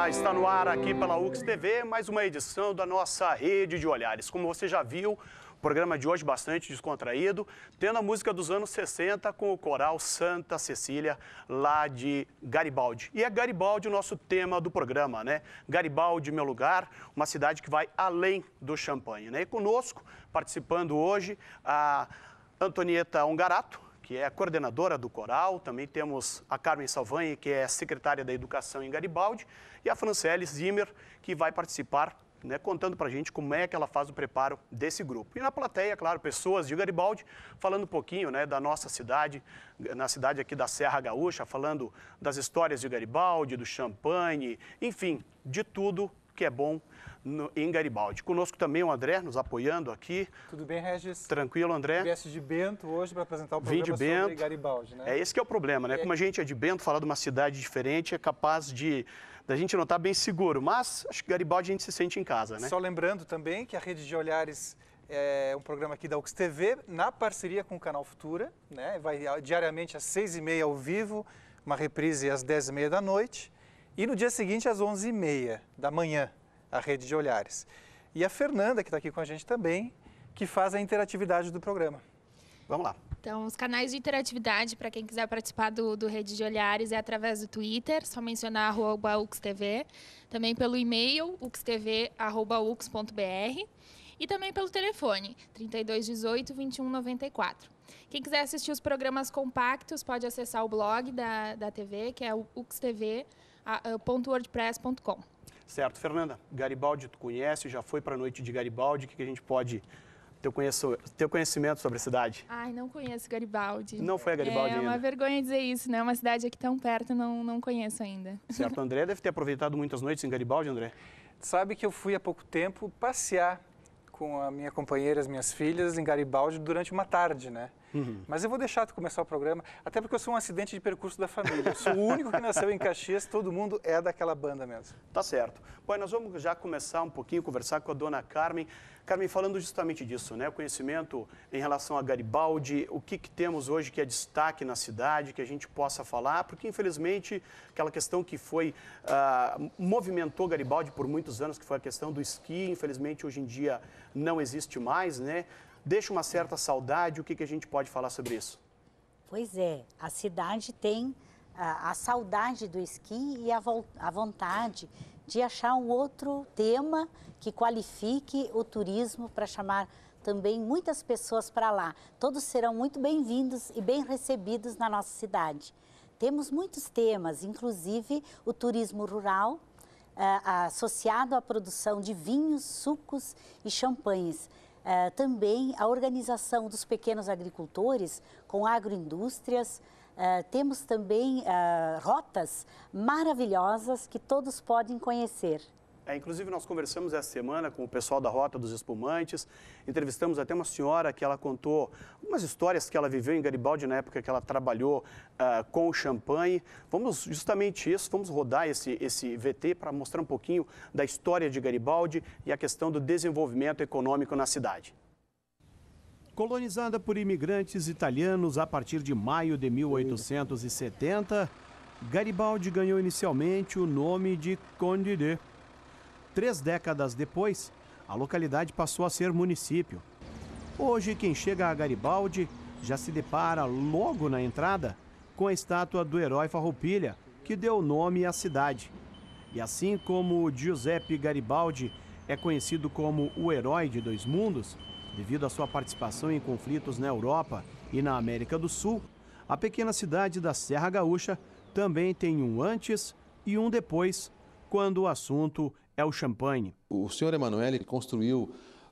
Olá, está no ar aqui pela UX TV, mais uma edição da nossa rede de olhares. Como você já viu, o programa de hoje bastante descontraído, tendo a música dos anos 60 com o coral Santa Cecília, lá de Garibaldi. E é Garibaldi o nosso tema do programa, né? Garibaldi, meu lugar, uma cidade que vai além do champanhe, né? E conosco, participando hoje, a Antonieta Ongarato, que é a coordenadora do coral. Também temos a Carmen Salvani, que é secretária da Educação em Garibaldi, e a Franciele Zimmer, que vai participar, né, contando para a gente como é que ela faz o preparo desse grupo. E na plateia, claro, pessoas de Garibaldi, falando um pouquinho, né, da nossa cidade, na cidade aqui da Serra Gaúcha, falando das histórias de Garibaldi, do champanhe, enfim, de tudo que é bom em Garibaldi. Conosco também o André, nos apoiando aqui. Tudo bem, Regis? Tranquilo, André? Vieste de Bento hoje para apresentar o programa sobre Garibaldi, né? É esse que é o problema, né? Como a gente é de Bento, falar de uma cidade diferente é capaz da gente não estar bem seguro, mas acho que Garibaldi a gente se sente em casa, né? Só lembrando também que a Rede de Olhares é um programa aqui da UX TV, na parceria com o Canal Futura, né? Vai diariamente às 6h30 ao vivo, uma reprise às 10h30 da noite, e no dia seguinte às 11h30 da manhã, a Rede de Olhares. E a Fernanda, que está aqui com a gente também, que faz a interatividade do programa. Vamos lá. Então, os canais de interatividade, para quem quiser participar do Rede de Olhares, é através do Twitter, só mencionar @uxtv, também pelo e-mail, uxtv@ux.br, e também pelo telefone, 3218 2194. Quem quiser assistir os programas compactos, pode acessar o blog da TV, que é o uxtv.wordpress.com. Certo, Fernanda, Garibaldi tu conhece, já foi para a noite de Garibaldi, o que a gente pode ter conhecimento sobre a cidade? Ai, não conheço Garibaldi. Não foi a Garibaldi ainda? É uma vergonha dizer isso, né? Uma cidade aqui tão perto, não conheço ainda. Certo, André deve ter aproveitado muitas noites em Garibaldi, André? Sabe que eu fui há pouco tempo passear com a minha companheira, as minhas filhas, em Garibaldi durante uma tarde, né? Mas eu vou deixar tu começar o programa, até porque eu sou um acidente de percurso da família. Eu sou o único que nasceu em Caxias, todo mundo é daquela banda mesmo. Tá certo. Bom, nós vamos já começar um pouquinho, conversar com a dona Carmen. Carmen, falando justamente disso, né? O conhecimento em relação a Garibaldi, o que temos hoje que é destaque na cidade, que a gente possa falar, porque infelizmente aquela questão que movimentou Garibaldi por muitos anos, que foi a questão do esqui, infelizmente hoje em dia não existe mais, né? Deixa uma certa saudade, o que a gente pode falar sobre isso? Pois é, a cidade tem a saudade do esqui e a vontade de achar um outro tema que qualifique o turismo para chamar também muitas pessoas para lá. Todos serão muito bem-vindos e bem recebidos na nossa cidade. Temos muitos temas, inclusive o turismo rural, associado à produção de vinhos, sucos e champanhes. Também a organização dos pequenos agricultores com agroindústrias. Temos também rotas maravilhosas que todos podem conhecer. Inclusive, nós conversamos essa semana com o pessoal da Rota dos Espumantes, entrevistamos até uma senhora que ela contou algumas histórias que ela viveu em Garibaldi na época que ela trabalhou com o champanhe. Vamos justamente isso, vamos rodar esse VT para mostrar um pouquinho da história de Garibaldi e a questão do desenvolvimento econômico na cidade. Colonizada por imigrantes italianos a partir de maio de 1870, Garibaldi ganhou inicialmente o nome de Condé. 3 décadas depois, a localidade passou a ser município. Hoje, quem chega a Garibaldi já se depara logo na entrada com a estátua do herói Farroupilha, que deu nome à cidade. E assim como Giuseppe Garibaldi é conhecido como o herói de 2 mundos, devido à sua participação em conflitos na Europa e na América do Sul, a pequena cidade da Serra Gaúcha também tem um antes e um depois, quando o assunto é o champanhe. O senhor Emanuele construiu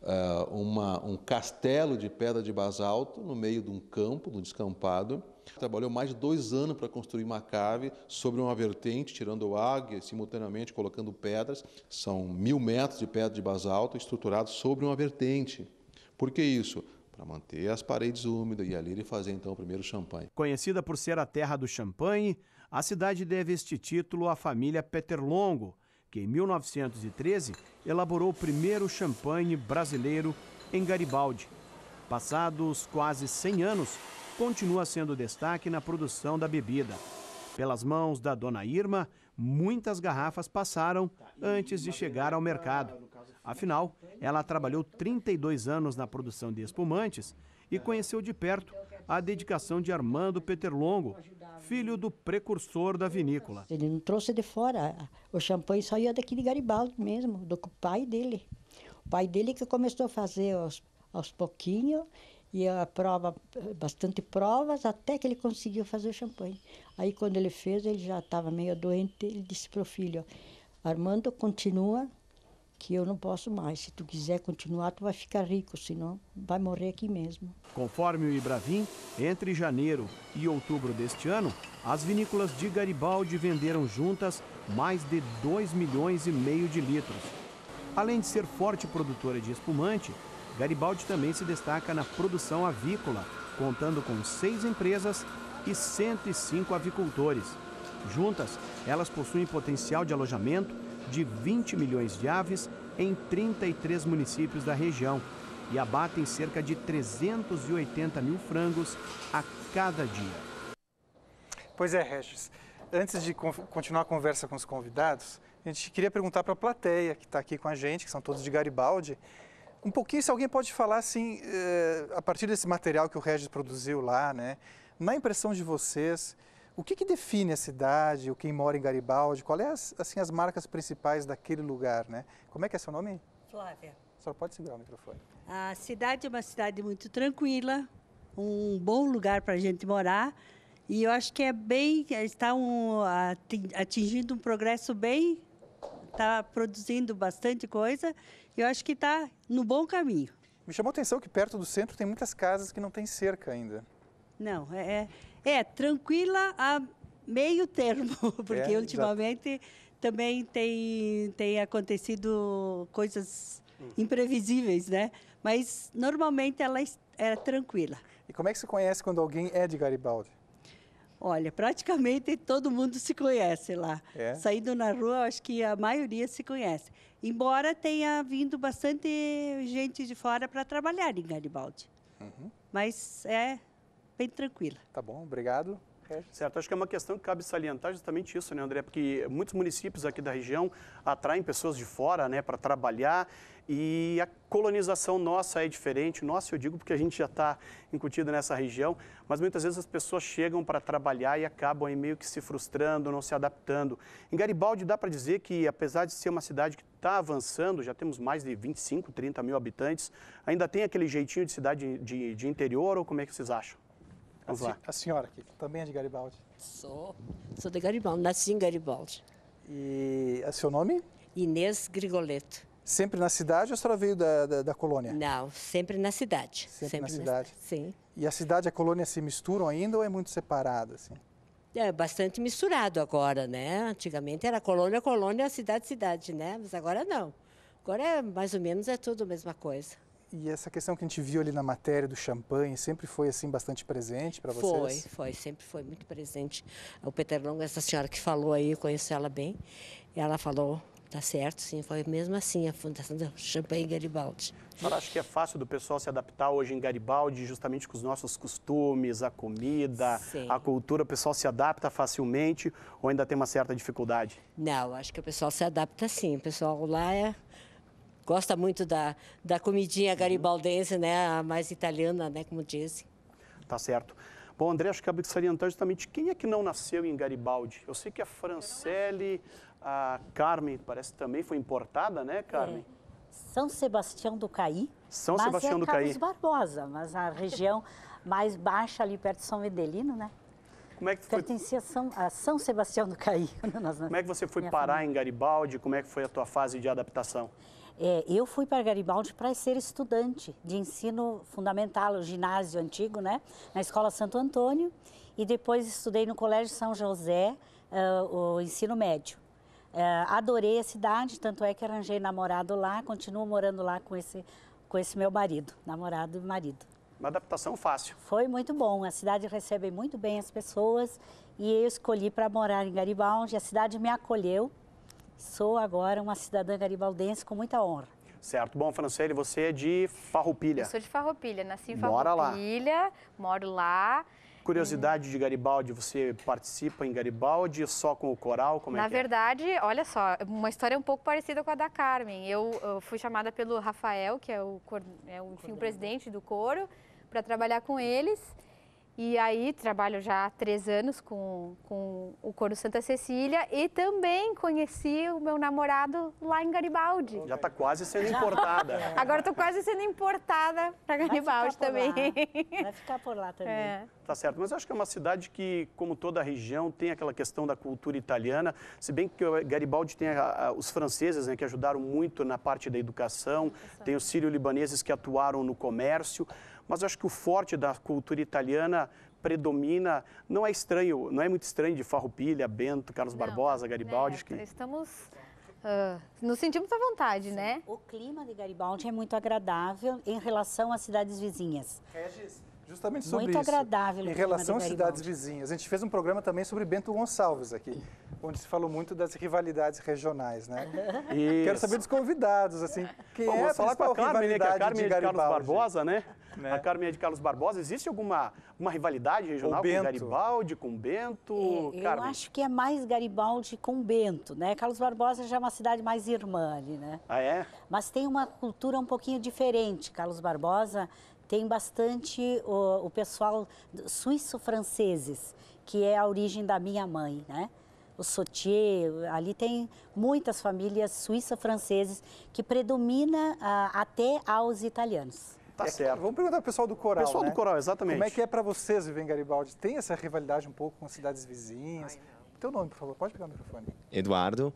um castelo de pedra de basalto no meio de um campo, de um descampado. Trabalhou mais de 2 anos para construir uma cave sobre uma vertente, tirando água e simultaneamente colocando pedras. São 1000 metros de pedra de basalto estruturados sobre uma vertente. Por que isso? Para manter as paredes úmidas e ali ele fazer então o primeiro champanhe. Conhecida por ser a terra do champanhe, a cidade deve este título à família Peterlongo, que em 1913 elaborou o primeiro champanhe brasileiro em Garibaldi. Passados quase 100 anos, continua sendo destaque na produção da bebida. Pelas mãos da dona Irma, muitas garrafas passaram antes de chegar ao mercado. Afinal, ela trabalhou 32 anos na produção de espumantes e conheceu de perto a dedicação de Armando Peterlongo, filho do precursor da vinícola. Ele não trouxe de fora, o champanhe saía daqui de Garibaldi mesmo, do pai dele. O pai dele que começou a fazer aos pouquinhos, e a prova, bastante provas, até que ele conseguiu fazer o champanhe. Aí quando ele fez, ele já estava meio doente, ele disse para o filho, Armando, continua, que eu não posso mais. Se tu quiser continuar, tu vai ficar rico, senão vai morrer aqui mesmo. Conforme o Ibravin, entre janeiro e outubro deste ano, as vinícolas de Garibaldi venderam juntas mais de 2,5 milhões de litros. Além de ser forte produtora de espumante, Garibaldi também se destaca na produção avícola, contando com 6 empresas e 105 avicultores. Juntas, elas possuem potencial de alojamento de 20 milhões de aves em 33 municípios da região e abatem cerca de 380 mil frangos a cada dia. Pois é, Regis. Antes de continuar a conversa com os convidados, a gente queria perguntar para a plateia que está aqui com a gente, que são todos de Garibaldi, um pouquinho, se alguém pode falar assim, a partir desse material que o Regis produziu lá, né? Na impressão de vocês, o que define a cidade, o quem mora em Garibaldi, qual é assim, as marcas principais daquele lugar, né? Como é que é seu nome? Flávia. A senhora pode segurar o microfone. A cidade é uma cidade muito tranquila, um bom lugar para a gente morar, e eu acho que está atingindo um progresso bem, está produzindo bastante coisa, e eu acho que está no bom caminho. Me chamou a atenção que perto do centro tem muitas casas que não tem cerca ainda. Não, é tranquila a meio termo, porque ultimamente também tem acontecido coisas imprevisíveis, né? Mas normalmente ela é tranquila. E como é que se conhece quando alguém é de Garibaldi? Olha, praticamente todo mundo se conhece lá. Saindo na rua, acho que a maioria se conhece. Embora tenha vindo bastante gente de fora para trabalhar em Garibaldi. Mas é bem tranquila. Tá bom, obrigado. Certo, acho que é uma questão que cabe salientar justamente isso, né, André? Porque muitos municípios aqui da região atraem pessoas de fora, né, para trabalhar, e a colonização nossa é diferente. Nossa, eu digo porque a gente já está incutido nessa região, mas muitas vezes as pessoas chegam para trabalhar e acabam aí meio que se frustrando, não se adaptando. Em Garibaldi dá para dizer que, apesar de ser uma cidade que está avançando, já temos mais de 25, 30 mil habitantes, ainda tem aquele jeitinho de cidade de interior, ou como é que vocês acham? Vamos lá. A senhora aqui, também é de Garibaldi? Sou de Garibaldi, nasci em Garibaldi. E seu nome? Inês Grigoleto. Sempre na cidade ou a senhora veio da colônia? Não, sempre na cidade. Sempre na cidade? Sim. E a cidade e a colônia se misturam ainda ou é muito separado, assim? É bastante misturado agora, né? Antigamente era colônia, cidade, né? Mas agora não. Agora é mais ou menos tudo a mesma coisa. E essa questão que a gente viu ali na matéria do champanhe, sempre foi assim bastante presente para vocês? Sempre foi muito presente. O Peterlongo, essa senhora que falou aí, eu conheço ela bem, ela falou, tá certo, sim, foi mesmo assim a fundação do Champanhe Garibaldi. A senhora acha que é fácil do pessoal se adaptar hoje em Garibaldi, justamente com os nossos costumes, a comida, a cultura, o pessoal se adapta facilmente ou ainda tem uma certa dificuldade? Não, acho que o pessoal se adapta sim, o pessoal lá gosta muito da comidinha garibaldense, né, a mais italiana, né, como dizem. Tá certo. Bom, André, acho que cabe salientar justamente quem é que não nasceu em Garibaldi. Eu sei que a Francelle, a Carmen, parece que também foi importada, né, Carmen? São Sebastião do Caí. São Sebastião do Caí. Carlos Barbosa, mas a região mais baixa ali perto de São Vedelino, né? Como é que foi? Pertencia a São Sebastião do Caí. Como é que você foi parar em Garibaldi? Como é que foi a tua fase de adaptação? Eu fui para Garibaldi para ser estudante de ensino fundamental, o ginásio antigo, né? Na Escola Santo Antônio, e depois estudei no Colégio São José, o ensino médio. Adorei a cidade, tanto é que arranjei namorado lá, continuo morando lá com esse meu marido, namorado e marido. Uma adaptação fácil. Foi muito bom, a cidade recebe muito bem as pessoas e eu escolhi para morar em Garibaldi, a cidade me acolheu. Sou agora uma cidadã garibaldense com muita honra. Certo. Bom, Francelle, você é de Farroupilha. Eu sou de Farroupilha, nasci em Mora Farroupilha, moro lá. Curiosidade de Garibaldi, você participa em Garibaldi só com o coral? Como é Na que é? verdade, olha só, uma história um pouco parecida com a da Carmen. Eu fui chamada pelo Rafael, que é o presidente do coro, para trabalhar com eles. E aí trabalho já há 3 anos com o Coro Santa Cecília e também conheci o meu namorado lá em Garibaldi. Já está quase sendo importada. Agora estou quase sendo importada para Garibaldi também. Vai ficar por lá também. Tá certo, mas eu acho que é uma cidade que, como toda a região, tem aquela questão da cultura italiana, se bem que Garibaldi tem os franceses, né, que ajudaram muito na parte da educação, tem os sírio-libaneses que atuaram no comércio, mas eu acho que o forte da cultura italiana predomina, não é estranho, não é muito estranho de Farroupilha, Bento, Carlos Barbosa, Garibaldi. Acho que... Estamos, nos sentimos à vontade, né? O clima de Garibaldi é muito agradável em relação às cidades vizinhas. Regis, justamente sobre Muito isso, agradável o em clima relação de às cidades vizinhas. A gente fez um programa também sobre Bento Gonçalves aqui, onde se falou muito das rivalidades regionais, né? Isso. Quero saber dos convidados, assim, quem Bom, é a vamos falar com a principal Carmen, né, que a rivalidade Carmen de é de Carlos Garibaldi? Barbosa, né? A Carmen é de Carlos Barbosa. Existe alguma rivalidade regional com Garibaldi, com Bento? Eu acho que é mais Garibaldi com Bento, né? Carlos Barbosa já é uma cidade mais irmã ali, né? Ah, é? Mas tem uma cultura um pouquinho diferente. Carlos Barbosa tem bastante o pessoal suíço-franceses, que é a origem da minha mãe, né? O Sautier, ali tem muitas famílias suíço-franceses que predomina até aos italianos. Tá certo. Vamos perguntar para o pessoal do coral, Pessoal do coral, exatamente. Como é que é para vocês viver em Garibaldi? Tem essa rivalidade um pouco com as cidades vizinhas? Teu nome, por favor, pode pegar o microfone. Eduardo.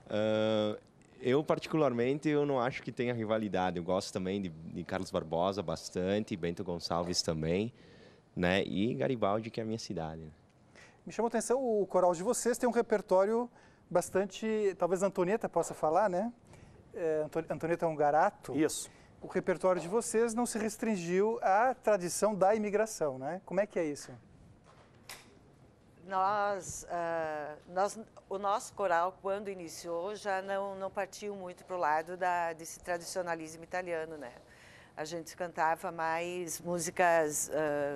Eu, particularmente, eu não acho que tenha rivalidade. Eu gosto também de Carlos Barbosa bastante, Bento Gonçalves também, né? E Garibaldi, que é a minha cidade. Me chamou a atenção, o coral de vocês tem um repertório bastante... Talvez a Antonieta possa falar, né? Antonieta Ungarato. Isso. O repertório de vocês não se restringiu à tradição da imigração, né? Como é que é isso? O nosso coral, quando iniciou, já não partiu muito para o lado desse tradicionalismo italiano, né? A gente cantava mais músicas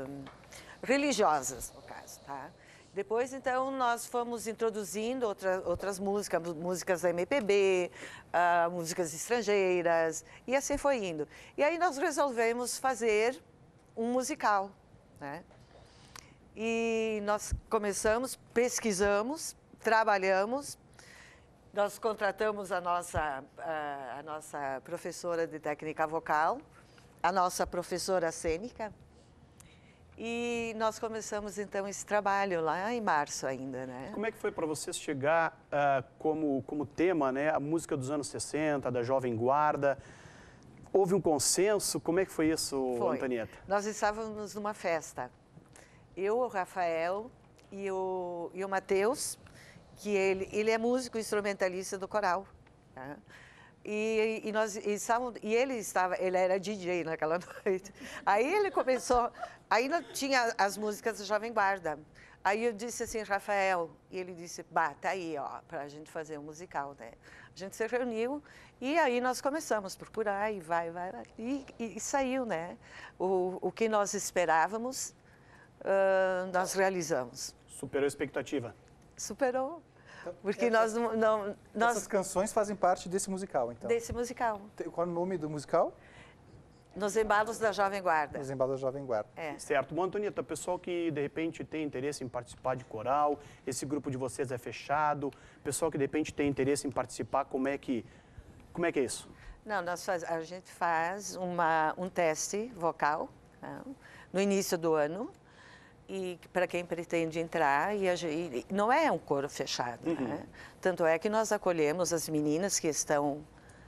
religiosas, no caso, tá? Depois, então, nós fomos introduzindo outras músicas da MPB, músicas estrangeiras, e assim foi indo. E aí nós resolvemos fazer um musical, né? E nós começamos, pesquisamos, trabalhamos, nós contratamos a nossa professora de técnica vocal, a nossa professora cênica, e nós começamos, então, esse trabalho lá em março ainda, né? Como é que foi para vocês chegar como tema, né, a música dos anos 60, da Jovem Guarda? Houve um consenso? Como é que foi isso, Antonieta? Nós estávamos numa festa. Eu, o Rafael e o Matheus, que ele é músico instrumentalista do coral. Tá? E ele era DJ naquela noite. Aí ele começou, aí tinha as músicas da Jovem Guarda. Aí eu disse assim, Rafael, e ele disse, tá aí, ó, para a gente fazer um musical, né? A gente se reuniu e aí nós começamos a procurar e vai. E saiu, né? O que nós esperávamos, nós realizamos. Superou a expectativa? Superou. Porque Essas canções fazem parte desse musical, então? Desse musical. Qual é o nome do musical? Nos Embalos da Jovem Guarda. Nos Embalos da Jovem Guarda. É. Certo. Bom, Antonieta, pessoal que de repente tem interesse em participar de coral, esse grupo de vocês é fechado, pessoal que de repente tem interesse em participar, como é que é isso? Não, a gente faz um teste vocal, né, no início do ano, e para quem pretende entrar, e não é um coro fechado, né? Tanto é que nós acolhemos as meninas que estão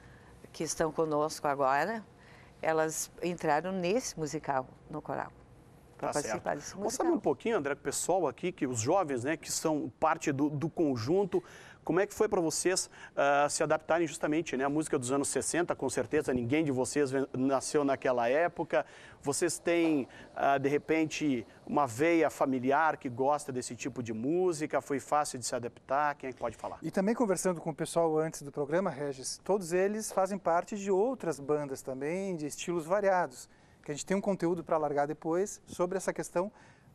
conosco agora, elas entraram nesse musical, no coral, para participar desse musical. Vamos saber um pouquinho, André, o pessoal aqui, que os jovens, né, que são parte do conjunto, como é que foi para vocês se adaptarem justamente, né, à música dos anos 60, com certeza ninguém de vocês nasceu naquela época, vocês têm, de repente, uma veia familiar que gosta desse tipo de música, foi fácil de se adaptar, quem é que pode falar? E também conversando com o pessoal antes do programa, Regis, todos eles fazem parte de outras bandas também, de estilos variados, que a gente tem um conteúdo para largar depois sobre essa questão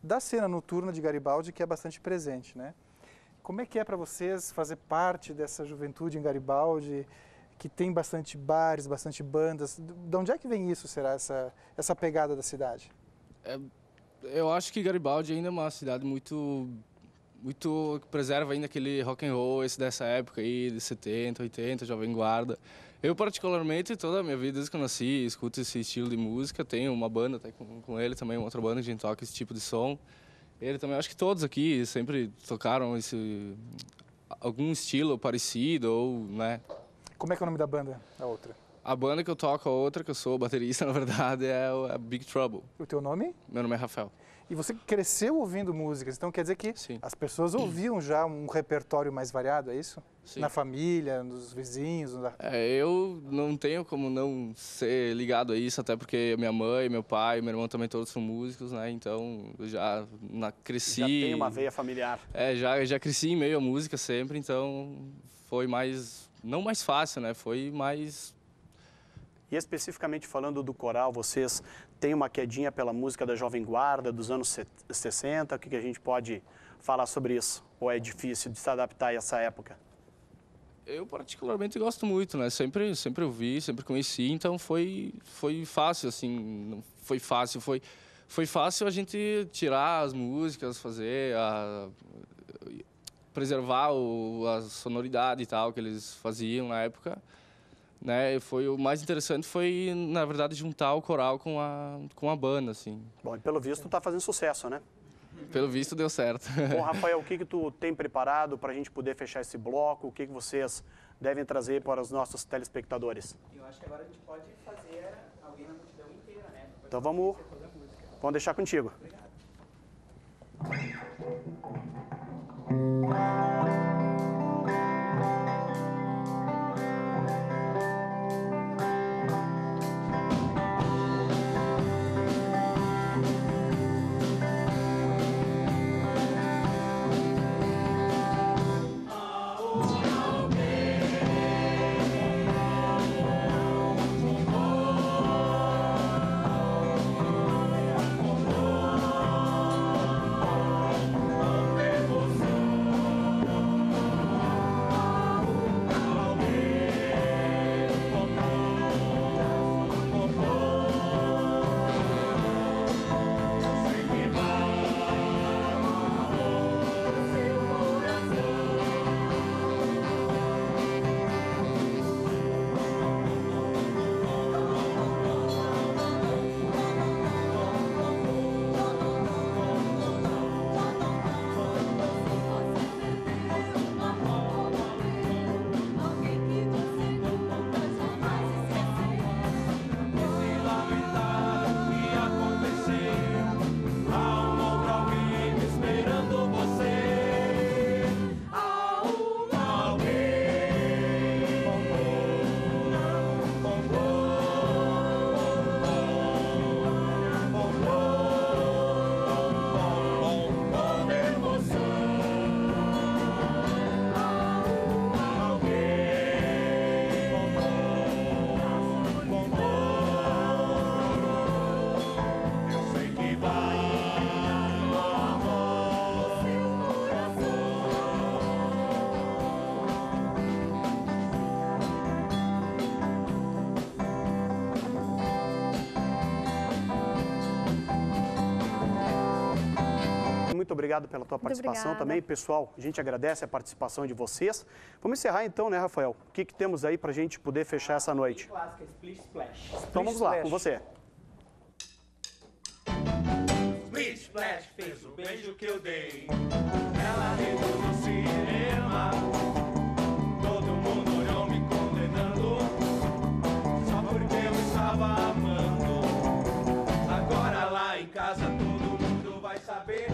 da cena noturna de Garibaldi, que é bastante presente, né? Como é que é para vocês fazer parte dessa juventude em Garibaldi, que tem bastante bares, bastante bandas? De onde é que vem isso, será, essa pegada da cidade? Eu acho que Garibaldi ainda é uma cidade muito que preserva ainda aquele rock and roll, esse dessa época aí, de 70, 80, Jovem Guarda. Eu, particularmente, toda a minha vida, desde que eu nasci, escuto esse estilo de música. Tenho uma banda até com ele também, uma outra banda que a gente toca esse tipo de som. Ele também, acho que todos aqui sempre tocaram algum estilo parecido, ou, né? Como é que é o nome da banda, a outra? A banda que eu toco, a outra, que eu sou baterista, na verdade, é a Big Trouble. O teu nome? Meu nome é Rafael. E você cresceu ouvindo músicas, então quer dizer que Sim. As pessoas ouviam já um repertório mais variado, é isso? Sim. Na família, nos vizinhos? Eu não tenho como não ser ligado a isso, até porque minha mãe, meu pai, meu irmão também todos são músicos, né? Então eu já cresci... Já tem uma veia familiar. Já cresci em meio à música sempre, então foi mais... Não mais fácil, né? Foi mais... E especificamente falando do coral, vocês têm uma quedinha pela música da Jovem Guarda, dos anos 60? O que a gente pode falar sobre isso? Ou é difícil de se adaptar a essa época? Eu particularmente gosto muito, né? Sempre ouvi, sempre conheci, então foi fácil, assim, não foi fácil, foi fácil a gente tirar as músicas, preservar a sonoridade e tal que eles faziam na época. Né, o mais interessante foi, na verdade, juntar o coral com a banda, assim. Bom, e pelo visto está fazendo sucesso, né? Pelo visto deu certo. Bom, Rafael, o que tu tem preparado para a gente poder fechar esse bloco? O que vocês devem trazer para os nossos telespectadores? Eu acho que agora a gente pode fazer alguém na multidão inteira, né? Então vamos deixar contigo. Obrigado. Muito obrigado pela tua participação também. Pessoal, a gente agradece a participação de vocês. Vamos encerrar então, né, Rafael? O que temos aí para a gente poder fechar essa noite? Clássica, Splish Splash. Então vamos lá, com você. Splish Splash fez o beijo que eu dei. Ela riu no cinema. Todo mundo olhou me condenando. Só porque eu estava amando. Agora lá em casa todo mundo vai saber.